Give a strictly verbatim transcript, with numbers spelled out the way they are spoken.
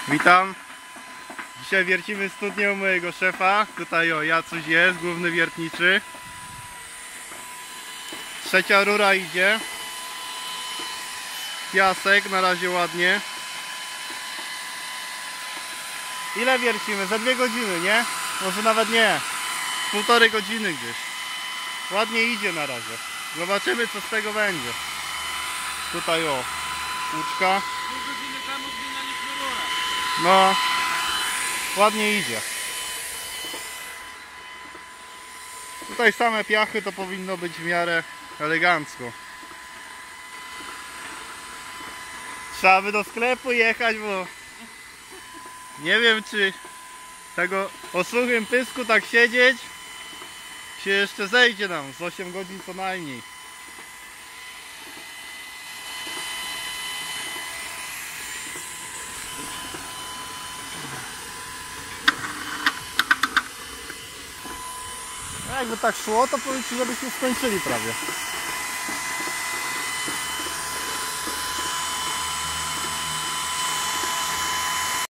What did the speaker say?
Witam. Dzisiaj wiercimy studnię u mojego szefa. Tutaj o, Jacuś jest, główny wiertniczy. Trzecia rura idzie. Piasek, na razie ładnie. Ile wiercimy? Za dwie godziny, nie? Może nawet nie. Półtorej godziny gdzieś. Ładnie idzie na razie. Zobaczymy, co z tego będzie. Tutaj o, łuczka. Pół godziny temu zmienialiśmy rurę. No, ładnie idzie. Tutaj same piachy, to powinno być w miarę elegancko. Trzeba by do sklepu jechać, bo nie wiem, czy tego o suchym pysku tak siedzieć się jeszcze zejdzie nam z osiem godzin co najmniej. A jakby tak szło, to powiem ci, żebyśmy skończyli prawie.